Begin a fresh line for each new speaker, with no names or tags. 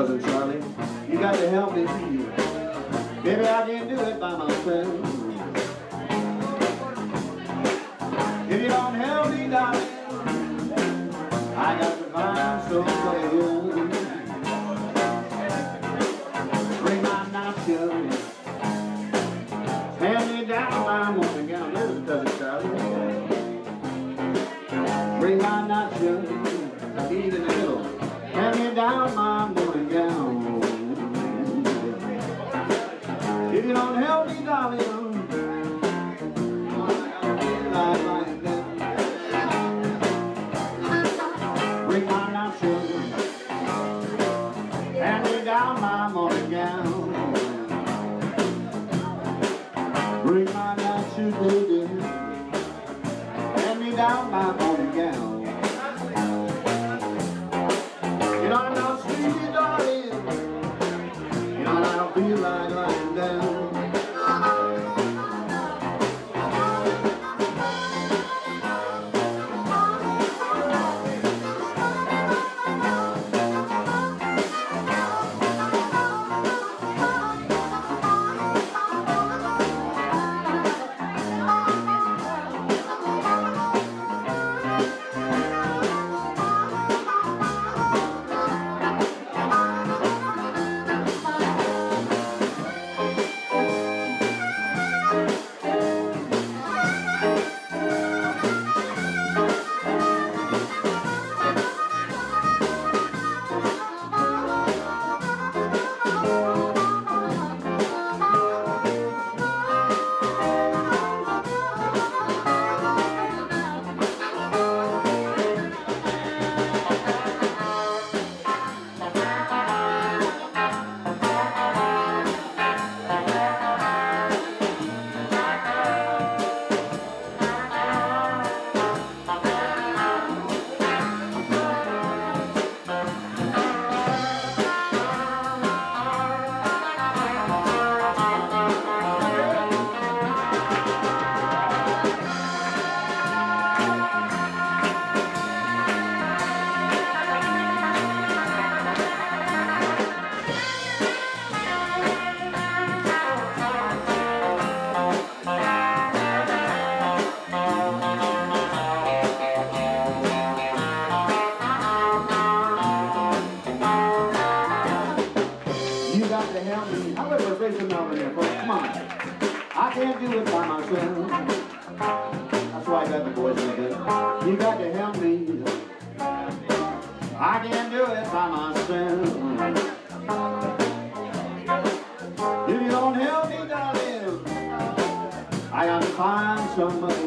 Cousin Charlie, you got to help me. Maybe I can't do it by myself. If you don't help me, darling, I got to find somebody else. Bring my nightshirt, hand me down my morning gown. Listen, Cousin Charlie. Bring my nightshirt, eat in the middle, hand me down my morning gown. If you don't help me, darling, like that. Bring my nightshirt, hand me down my morning gown. Bring my nightshirt, baby, hand me down my morning gown. You know I'm not sweet, darling. You know I don't feel like lying down. You got to help me. How about Fraser Melvin here, folks? Come on. I can't do it by myself. That's why I got the boys like this. You got to help me. I can't do it by myself. If you don't help me, darling, I got to find somebody